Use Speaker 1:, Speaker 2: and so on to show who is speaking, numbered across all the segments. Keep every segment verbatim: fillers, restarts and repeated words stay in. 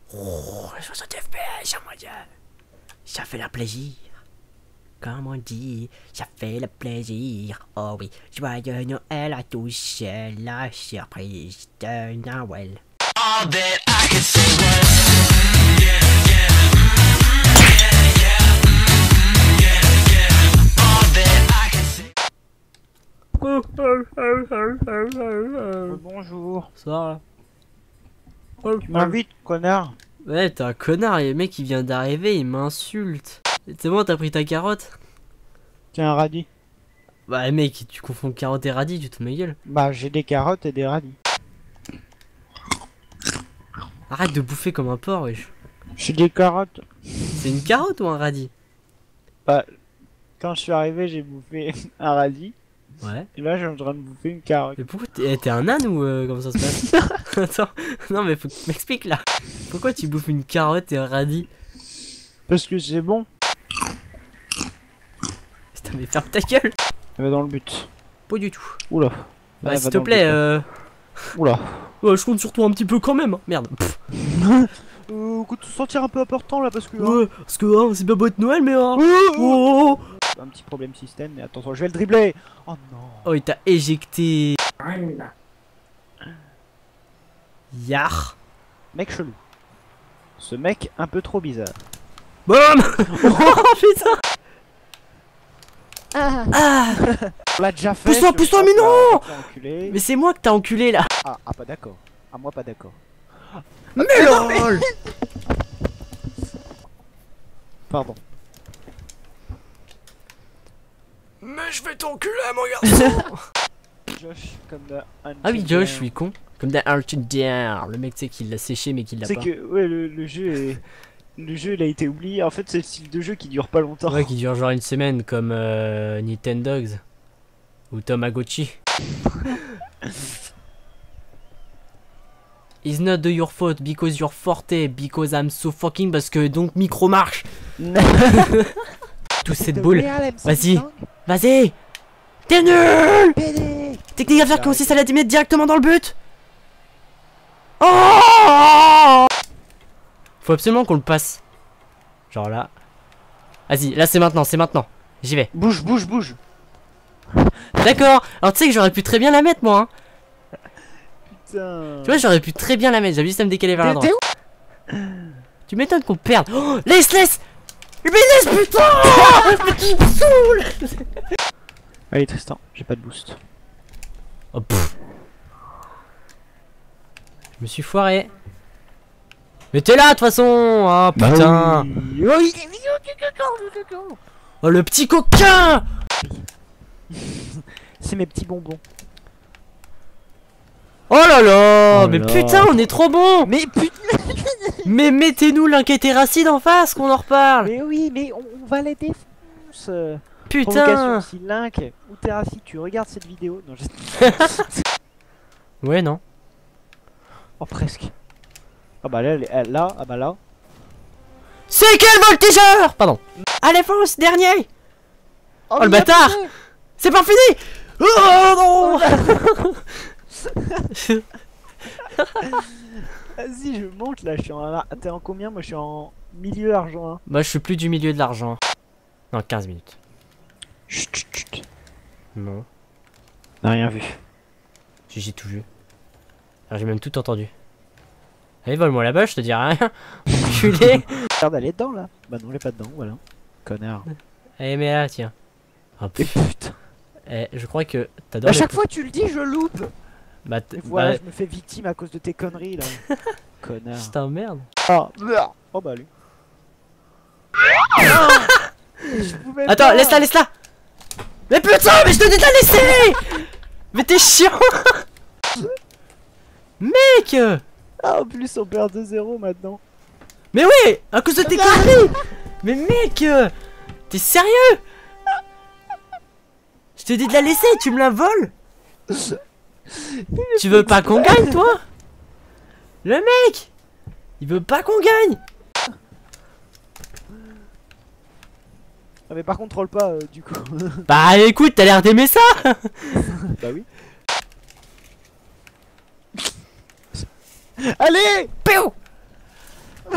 Speaker 1: Oh, soixante F P S en moyenne. Ça fait le plaisir. Comme on dit, ça fait le plaisir. Oh oui, joyeux Noël à tous, c'est la surprise de Noël. All that I can say was, yeah, yeah, yeah, yeah, yeah, yeah. All that I can say.
Speaker 2: Bonjour.
Speaker 1: Ça va?
Speaker 2: Tu m'invites, connard?
Speaker 1: Ouais, t'es un connard, et le mec il vient d'arriver, il m'insulte. C'est bon, t'as pris ta carotte?
Speaker 2: T'es un radis.
Speaker 1: Bah mec, tu confonds carotte et radis, tu te fous de ma gueule.
Speaker 2: Bah j'ai des carottes et des radis.
Speaker 1: Arrête de bouffer comme un porc, wesh.
Speaker 2: J'ai des carottes.
Speaker 1: C'est une carotte ou un radis?
Speaker 2: Bah quand je suis arrivé j'ai bouffé un radis.
Speaker 1: Ouais.
Speaker 2: Et là je suis en train de bouffer une carotte.
Speaker 1: Mais pourquoi t'es t'es un âne ou euh, comment ça se passe? Attends, non mais faut que tu m'expliques là. Pourquoi tu bouffes une carotte et un radis?
Speaker 2: Parce que c'est bon.
Speaker 1: Putain mais ferme ta gueule.
Speaker 2: Elle va dans le but.
Speaker 1: Pas du tout.
Speaker 2: Oula.
Speaker 1: Bah
Speaker 2: Elle
Speaker 1: s'il
Speaker 2: va
Speaker 1: te
Speaker 2: dans le
Speaker 1: plaît,
Speaker 2: but, là.
Speaker 1: euh...
Speaker 2: Oula.
Speaker 1: Ouais, je compte sur toi un petit peu quand même, hein. Merde. Pff.
Speaker 2: Euh, écoute, te sentir un peu important là parce que...
Speaker 1: Ouais, parce que hein, c'est bien beau être Noël mais... Hein.
Speaker 2: Oh,
Speaker 1: Oh, oh,
Speaker 2: un petit problème système, mais attention, je vais le dribbler. Oh non.
Speaker 1: oh, il t'a éjecté. Yar.
Speaker 2: Mec chelou. Ce mec un peu trop bizarre.
Speaker 1: Boum. Oh putain.
Speaker 2: Ah.
Speaker 1: Ah.
Speaker 2: On l'a déjà fait.
Speaker 1: Pousse-toi,
Speaker 2: je
Speaker 1: pousse-toi,
Speaker 2: pense,
Speaker 1: mais non.
Speaker 2: là, enculé.
Speaker 1: Mais c'est moi que t'as enculé là.
Speaker 2: Ah, ah pas d'accord. Ah moi pas d'accord.
Speaker 1: Mais lol.
Speaker 2: Pardon.
Speaker 1: Mais je vais t'enculer mon garçon.
Speaker 2: Josh comme de
Speaker 1: Ah oui Josh, je suis con. Comme d'un Archidien. Le mec tu sais qu'il l'a séché mais qu'il l'a
Speaker 2: C'est
Speaker 1: pas.
Speaker 2: que ouais le, le jeu est... Le jeu il a été oublié. En fait c'est le style de jeu qui dure pas longtemps.
Speaker 1: Ouais, qui dure genre une semaine comme euh, Nintendogs. Ou Tamagotchi. It's not the your fault because you're forte because I'm so fucking parce que donc micro marche. Tous cette boule. Vas-y. Vas-y. T'es nul. Technique à faire consiste à la mettre directement dans le but. Oh. Faut absolument qu'on le passe. Genre là. Vas-y, là c'est maintenant, c'est maintenant. J'y vais.
Speaker 2: Bouge, bouge, bouge.
Speaker 1: D'accord. Alors tu sais que j'aurais pu très bien la mettre moi. Hein.
Speaker 2: Putain.
Speaker 1: Tu vois, j'aurais pu très bien la mettre. J'avais juste à me décaler vers la droite. Tu m'étonnes qu'on perde. Oh, laisse, laisse. Mais laisse putain. Tu me saoules.
Speaker 2: Allez Tristan, j'ai pas de boost.
Speaker 1: Oh, pff. Je me suis foiré. Mais t'es là de toute façon. Oh putain.
Speaker 2: Bah oui.
Speaker 1: Oh le petit coquin.
Speaker 2: C'est mes petits bonbons.
Speaker 1: Oh là là.
Speaker 2: Oh
Speaker 1: mais
Speaker 2: là.
Speaker 1: putain on est trop bon.
Speaker 2: Mais putain.
Speaker 1: Mais mettez-nous l'inquiétéracide en face qu'on en reparle.
Speaker 2: Mais oui, mais on, on va les défoncer.
Speaker 1: Putain.
Speaker 2: Provocation, si Link ou Terrassi, tu regardes cette vidéo. Non, je...
Speaker 1: Ouais non.
Speaker 2: Oh presque. Ah bah là, elle, elle- là, ah bah là.
Speaker 1: C'est quel voltigeur. Pardon. Allez fonce dernier. Oh, le bâtard. C'est pas fini. Oh non.
Speaker 2: Vas-y, je monte là, je suis en... T'es en combien? Moi je suis en milieu argent hein.
Speaker 1: Bah je suis plus du milieu de l'argent. Non, quinze minutes.
Speaker 2: Chut, chut, chut.
Speaker 1: Non.
Speaker 2: On a rien vu.
Speaker 1: J'ai j'ai tout vu. Alors j'ai même tout entendu. Allez, vole-moi là-bas, je te dis rien. Enculé.
Speaker 2: Regarde, elle est dedans là. Bah non, elle est pas dedans, voilà. Connard.
Speaker 1: Allez, mais là, tiens. Oh,
Speaker 2: Et
Speaker 1: putain.
Speaker 2: putain.
Speaker 1: Eh, je crois que t'adores
Speaker 2: À
Speaker 1: les
Speaker 2: chaque
Speaker 1: coups.
Speaker 2: fois tu le dis, je loupe.
Speaker 1: Bah, t-
Speaker 2: Et voilà,
Speaker 1: bah,
Speaker 2: je me fais victime à cause de tes conneries là. Connard.
Speaker 1: putain, merde.
Speaker 2: Ah. Oh bah lui. Je pouvais
Speaker 1: Attends,
Speaker 2: pas.
Speaker 1: laisse-la, laisse-la. Mais putain, mais je te dis de la laisser. Mais t'es chiant. Mec.
Speaker 2: Ah, en plus on perd deux zéro maintenant.
Speaker 1: Mais oui, à cause de tes conneries. Mais mec, t'es sérieux? Je te dis de la laisser, tu me la voles. Tu veux pas qu'on gagne, toi? Le mec, il veut pas qu'on gagne.
Speaker 2: Ah mais par contre troll pas euh, du coup.
Speaker 1: Bah écoute, t'as l'air d'aimer ça.
Speaker 2: Bah oui. Allez.
Speaker 1: Péo.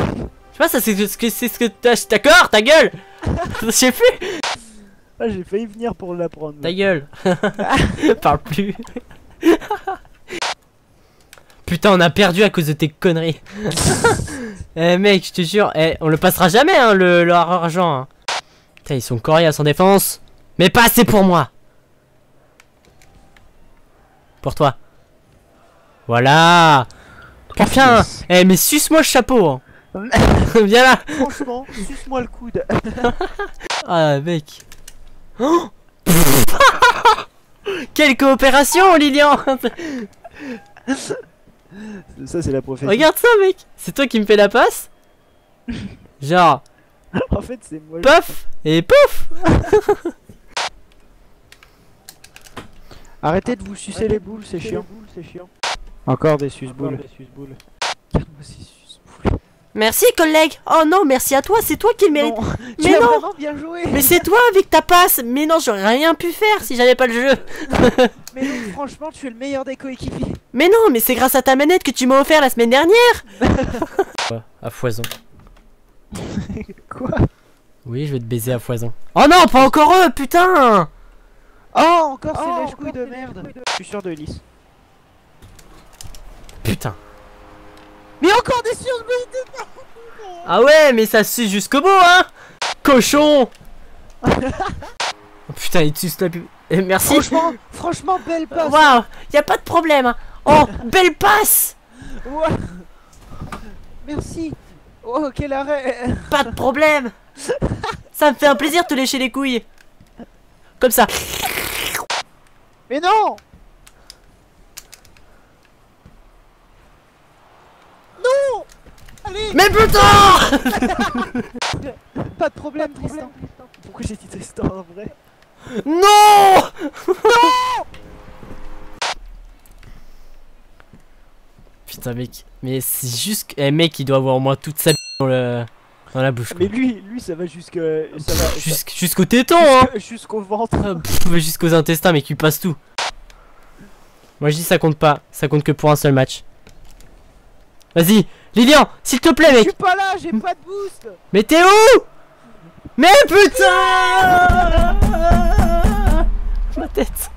Speaker 1: Je sais pas, ça c'est ce que c'est ce que t'as. D'accord, ta gueule. Je sais plus.
Speaker 2: Ah, j'ai failli venir pour l'apprendre.
Speaker 1: Ta gueule. Parle plus. Putain, on a perdu à cause de tes conneries. Eh mec, je te jure, eh, on le passera jamais hein, le leur argent. Hein. Putain, ils sont coriaces en défense. Mais pas assez pour moi. Pour toi. Voilà. Putain. Eh mais suce-moi le chapeau. Hein. Viens là.
Speaker 2: Franchement, suce-moi le coude.
Speaker 1: Ah mec. Oh. Quelle coopération, Lilian.
Speaker 2: Ça c'est la profession.
Speaker 1: Regarde ça mec. C'est toi qui me fais la passe. Genre.
Speaker 2: En fait c'est moi.
Speaker 1: Pof et pouf.
Speaker 2: Arrêtez de vous sucer les boules, c'est chiant. Encore des suce-boules. Calme-moi ces suce-boules.
Speaker 1: Merci collègue. Oh non, merci à toi, c'est toi qui le mérites.
Speaker 2: Non,
Speaker 1: Mais
Speaker 2: tu as
Speaker 1: non.
Speaker 2: vraiment bien joué.
Speaker 1: Mais c'est toi avec ta passe. Mais non, j'aurais rien pu faire si j'avais pas le jeu.
Speaker 2: Mais non, franchement, tu es le meilleur des coéquipiers.
Speaker 1: Mais non, mais c'est grâce à ta manette que tu m'as offert la semaine dernière. À foison.
Speaker 2: Quoi?
Speaker 1: Oui, je vais te baiser à foison. Oh non, pas encore eux, putain.
Speaker 2: Oh, encore
Speaker 1: Oh,
Speaker 2: ces lèche-couilles de merde. Je suis sûr de Ulysse.
Speaker 1: Putain.
Speaker 2: Mais encore des suce-boules de merde.
Speaker 1: Ah ouais, mais ça suce jusqu'au bout, hein. Cochon. Oh, putain, il suce la pub. Eh, merci.
Speaker 2: Franchement, franchement, belle passe.
Speaker 1: Waouh, y a pas de problème. Hein. Oh, belle passe.
Speaker 2: Ouais. Merci. Oh, quel arrêt.
Speaker 1: Pas de problème. Ça me fait un plaisir de te lécher les couilles. Comme ça.
Speaker 2: Mais non. Non. Allez.
Speaker 1: Mais putain.
Speaker 2: Pas de problème, Tristan. Pourquoi j'ai dit Tristan en vrai?
Speaker 1: Non. Putain mec, mais c'est juste que... Eh mec, il doit avoir au moins toute sa b*** dans, le... dans la bouche quoi.
Speaker 2: Mais lui, lui ça va jusque... ça va...
Speaker 1: Jusqu'- Jusqu'au téton hein.
Speaker 2: Jusque- Jusqu'au ventre.
Speaker 1: Ah, pff, jusqu'aux intestins mec, il passe tout. Moi je dis ça compte pas, ça compte que pour un seul match. Vas-y, Lilian, s'il te plaît
Speaker 2: Je
Speaker 1: mec.
Speaker 2: suis pas là, j'ai pas de boost.
Speaker 1: Mais t'es où? Mais putain. Ma tête.